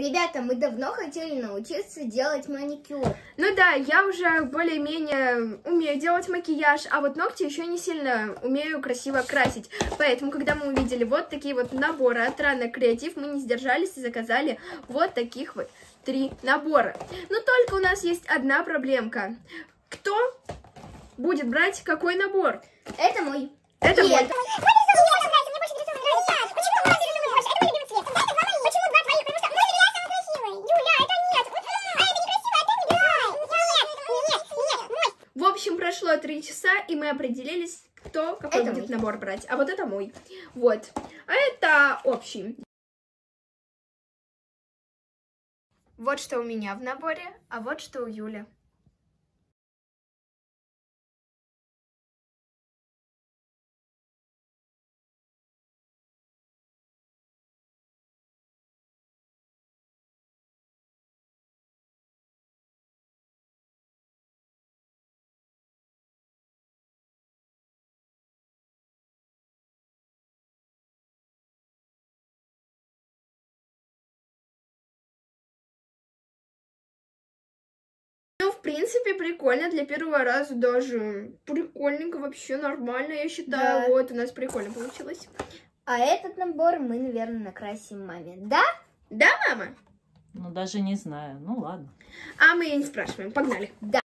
Ребята, мы давно хотели научиться делать маникюр. Ну да, я уже более-менее умею делать макияж, а вот ногти еще не сильно умею красиво красить. Поэтому, когда мы увидели вот такие вот наборы от Rana Creative, мы не сдержались и заказали вот таких вот 3 набора. Но только у нас есть одна проблемка. Кто будет брать какой набор? Это мой. Это мой. В общем, прошло 3 часа, и мы определились, кто какой будет набор брать. А вот это мой. Вот. А это общий. Вот что у меня в наборе, а вот что у Юли. Ну, в принципе, прикольно. Для первого раза даже прикольненько, вообще нормально, я считаю. Да. Вот, у нас прикольно получилось. А этот набор мы, наверное, накрасим маме. Да? Да, мама? Ну, даже не знаю. Ну, ладно. А мы ее не спрашиваем. Погнали. Да.